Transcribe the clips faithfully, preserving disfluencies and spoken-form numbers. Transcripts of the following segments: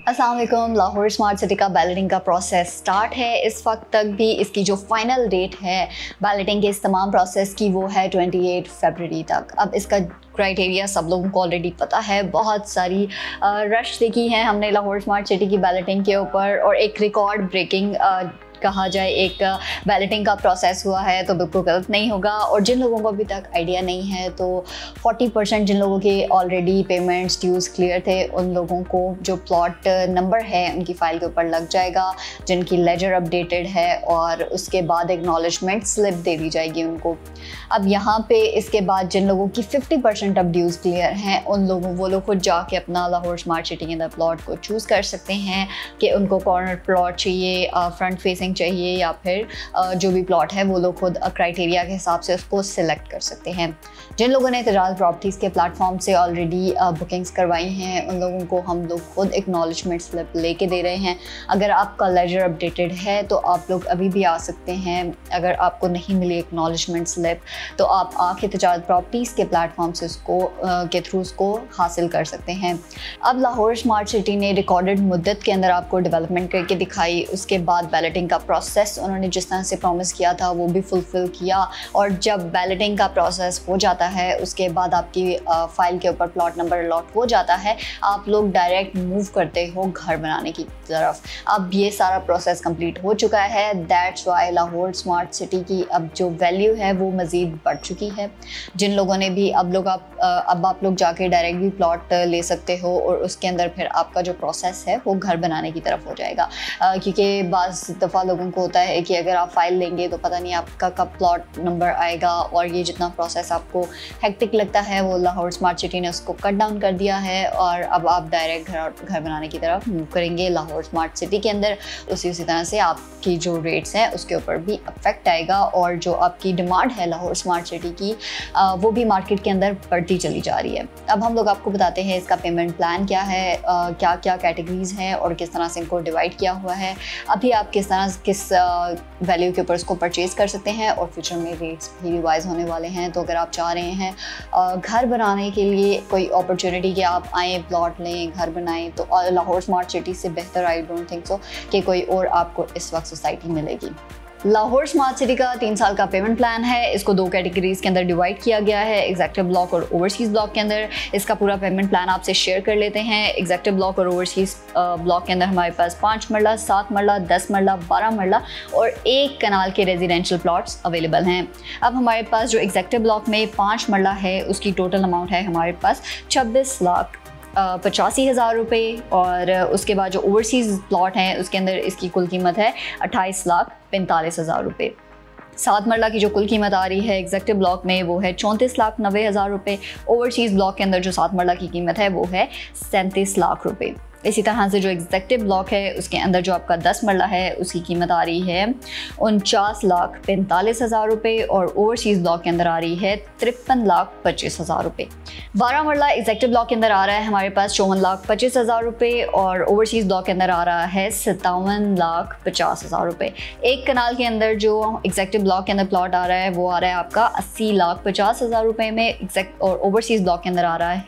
अस्सलाम वालेकुम। Lahore smart city का बैलेटिंग का प्रोसेस स्टार्ट है। इस वक्त तक भी इसकी जो फाइनल डेट है बैलेटिंग के इस तमाम प्रोसेस की वो है अट्ठाईस फरवरी तक। अब इसका क्राइटेरिया सब लोगों को ऑलरेडी पता है। बहुत सारी रश देखी है हमने लाहौर स्मार्ट सिटी की बैलेटिंग के ऊपर, और एक रिकॉर्ड ब्रेकिंग कहा जाए एक बैलेटिंग का प्रोसेस हुआ है तो बिल्कुल गलत नहीं होगा। और जिन लोगों को अभी तक आइडिया नहीं है तो चालीस परसेंट जिन लोगों के ऑलरेडी पेमेंट्स ड्यूज़ क्लियर थे उन लोगों को जो प्लॉट नंबर है उनकी फ़ाइल के ऊपर लग जाएगा, जिनकी लेजर अपडेटेड है, और उसके बाद एक्नॉलेजमेंट स्लिप दे दी जाएगी उनको। अब यहाँ पे इसके बाद जिन लोगों की पचास परसेंट अब ड्यूज़ क्लियर हैं उन लोगों वो लोग खुद जाके अपना लाहौर स्मार्ट सिटी के अंदर प्लॉट को चूज़ कर सकते हैं कि उनको कॉर्नर प्लॉट चाहिए, फ्रंट फेसिंग चाहिए, या फिर जो भी प्लॉट है वो लोग खुद क्राइटेरिया के हिसाब से उसको सिलेक्ट कर सकते हैं। जिन लोगों ने तजाल प्रॉपर्टीज़ के प्लेटफॉर्म से ऑलरेडी बुकिंग्स करवाई हैं उन लोगों को हम लोग खुद एक्नॉलेजमेंट स्लिप लेके दे रहे हैं। अगर आपका लेजर अपडेटेड है तो आप लोग अभी भी आ सकते हैं। अगर आपको नहीं मिली एक्नॉलेजमेंट स्लिप तो आप आके तजाल प्रॉपर्टीज़ के प्लेटफॉर्म से उसको के थ्रू उसको हासिल कर सकते हैं। अब लाहौर स्मार्ट सिटी ने रिकॉर्डेड मुद्दत के अंदर आपको डेवलपमेंट करके दिखाई। उसके बाद बैलेटिंग का प्रोसेस उन्होंने जिस तरह से प्रॉमिस किया था वो भी फुलफिल किया, और जब बैलेटिंग का प्रोसेस हो जाता है उसके बाद आपकी फ़ाइल के ऊपर प्लॉट नंबर अलॉट हो जाता है, आप लोग डायरेक्ट मूव करते हो घर बनाने की तरफ। अब ये सारा प्रोसेस कंप्लीट हो चुका है। That's why Lahore smart city की अब जो वैल्यू है वो मज़ीद बढ़ चुकी है। जिन लोगों ने भी अब लोग आप अब आप लोग जाके डायरेक्ट भी प्लॉट ले सकते हो, और उसके अंदर फिर आपका जो प्रोसेस है वो घर बनाने की तरफ हो जाएगा। क्योंकि बाज़ दफ़ा लोगों को होता है कि अगर आप फाइल लेंगे तो पता नहीं आपका कब प्लॉट नंबर आएगा, और ये जितना प्रोसेस आपको हेक्टिक लगता है वो लाहौर स्मार्ट सिटी ने उसको कट डाउन कर दिया है, और अब आप डायरेक्ट घर घर बनाने की तरफ मूव करेंगे लाहौर स्मार्ट सिटी के अंदर। उसी उसी तरह से आपकी जो रेट्स हैं उसके ऊपर भी अफेक्ट आएगा, और जो आपकी डिमांड है लाहौर स्मार्ट सिटी की वो भी मार्केट के अंदर बढ़ती चली जा रही है। अब हम लोग आपको बताते हैं इसका पेमेंट प्लान क्या है, क्या क्या कैटेगरीज हैं और किस तरह से इनको डिवाइड किया हुआ है। अभी आप किस तरह किस वैल्यू के ऊपर इसको परचेज़ कर सकते हैं, और फ्यूचर में रेट्स भी रिवाइज होने वाले हैं। तो अगर आप चाह रहे हैं घर बनाने के लिए कोई अपॉर्चुनिटी कि आप आएँ प्लॉट लें घर बनाएं, तो लाहौर स्मार्ट सिटी से बेहतर आई डोंट थिंक सो कि कोई और आपको इस वक्त सोसाइटी मिलेगी। लाहौर स्मार्ट सिटी का तीन साल का पेमेंट प्लान है। इसको दो कैटेगरीज के अंदर डिवाइड किया गया है, एग्जेक्टिव ब्लॉक और ओवरसीज़ ब्लॉक के अंदर। इसका पूरा पेमेंट प्लान आपसे शेयर कर लेते हैं। एग्जेक्टिव ब्लॉक और ओवरसीज़ ब्लॉक के अंदर हमारे पास पाँच मरला, सात मरला, दस मरला, बारह मरला और एक कनाल के रेजिडेंशियल प्लॉट्स अवेलेबल हैं। अब हमारे पास जो एग्जेक्टिव ब्लॉक में पाँच मरला है उसकी टोटल अमाउंट है हमारे पास छब्बीस लाख पचासी हज़ार रुपये, और उसके बाद जो ओवरसीज़ प्लॉट हैं उसके अंदर इसकी कुल कीमत है अट्ठाईस लाख पैंतालीस हज़ार रुपये। सात मरला की जो कुल कीमत आ रही है एग्जेक्टिव ब्लॉक में वो है चौंतीस लाख नब्बे हज़ार रुपये। ओवरसीज़ ब्लॉक के अंदर जो सात मरला की कीमत है वो है सैंतीस लाख रुपये। इसी तरह से जो एग्जेक्टिव ब्लॉक है उसके अंदर जो आपका दस मरला है उसकी कीमत आ रही है उनचास लाख पैंतालीस हज़ार रुपये, और ओवरसीज़ ब्लॉक के अंदर आ रही है तिरपन लाख पच्चीस हज़ार रुपये। बारह मरला एग्जेक्टिव ब्लॉक के अंदर आ रहा है हमारे पास चौवन लाख पच्चीस हज़ार रुपये, और ओवरसीज़ ब्लॉक के अंदर आ रहा है सत्तावन लाख पचास हज़ार रुपये। एक कनाल के अंदर जो एग्जेक्टिव ब्लॉक के अंदर प्लॉट आ रहा है वो आ रहा है आपका अस्सी लाख पचास हज़ार रुपये में एग्जैक्ट, और ओवरसीज़ ब्लॉक के अंदर आ रहा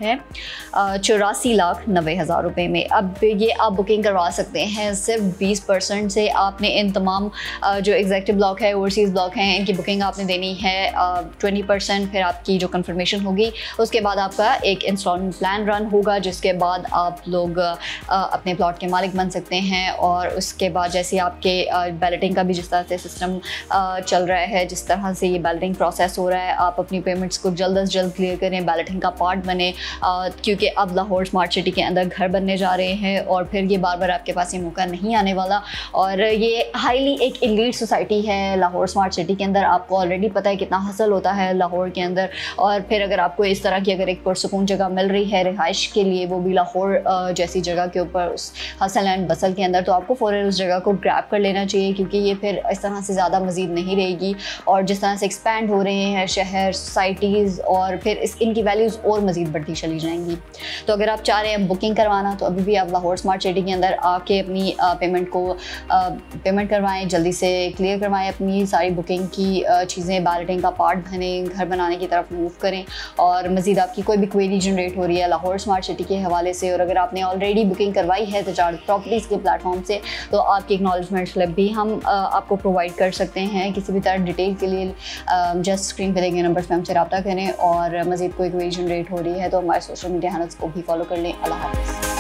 है चौरासी लाख नब्बे हज़ार रुपये में। अब ये आप बुकिंग करवा सकते हैं सिर्फ बीस परसेंट से। आपने इन तमाम जो एग्जेक्टिव ब्लॉक है ओवरसीज़ ब्लॉक हैं इनकी बुकिंग आपने देनी है ट्वेंटी परसेंट। फिर आपकी जो कंफर्मेशन होगी उसके बाद आपका एक इंस्टॉलमेंट प्लान रन होगा, जिसके बाद आप लोग अपने प्लॉट के मालिक बन सकते हैं। और उसके बाद जैसे आपके बैलेटिंग का भी जिस तरह से सिस्टम चल रहा है, जिस तरह से ये बैलेटिंग प्रोसेस हो रहा है, आप अपनी पेमेंट्स को जल्द अज जल्द क्लियर करें, बैलेटिंग का पार्ट बने, क्योंकि अब लाहौर स्मार्ट सिटी के अंदर घर बनने जा रहे हैं और फिर ये बार बार आपके पास ये मौका नहीं आने वाला। और ये हाईली एक एलीट सोसाइटी है लाहौर स्मार्ट सिटी के अंदर। आपको ऑलरेडी पता है कितना हसल होता है लाहौर के अंदर, और फिर अगर आपको इस तरह की अगर एक पुरसकून जगह मिल रही है रिहाइश के लिए, वो भी लाहौर जैसी जगह के ऊपर उस हसल एंड बसल के अंदर, तो आपको फ़ौरन उस जगह को ग्रैब कर लेना चाहिए, क्योंकि ये फिर इस तरह से ज़्यादा मज़ीद नहीं रहेगी। और जिस तरह से एक्सपैंड हो रहे हैं शहर सोसाइटीज़, और फिर इस इनकी वैल्यूज़ और मज़ीद बढ़ती चली जाएंगी। तो अगर आप चाह रहे हैं बुकिंग करवाना तो अभी भी आप लाहौर स्मार्ट सिटी के अंदर आके अपनी पेमेंट को पेमेंट करवाएं, जल्दी से क्लियर करवाएं अपनी सारी बुकिंग की चीज़ें, बैलेटिंग का पार्ट बने, घर बनाने की तरफ मूव करें। और मज़ीद आपकी कोई भी क्वेरी जनरेट हो रही है लाहौर स्मार्ट सिटी के हवाले से, और अगर आपने ऑलरेडी बुकिंग करवाई है तजारत प्रॉपर्टीज़ के प्लेटफॉर्म से, तो आपकी एक्नॉलेजमेंट स्लिप भी हम आपको प्रोवाइड कर सकते हैं। किसी भी तरह डिटेल के लिए जस्ट स्क्रीन पे देंगे नंबर पर हमसे रब्ता करें। और मज़ीद कोई क्वेरी जनरेट हो रही है तो हमारे सोशल मीडिया हैंडल्स को भी फॉलो कर लें। अल्लाह हाफ़िज़।